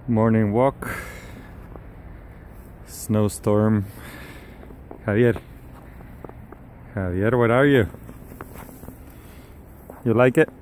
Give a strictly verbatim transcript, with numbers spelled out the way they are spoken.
Morning walk, snowstorm. Javier, Javier, where are you? You like it?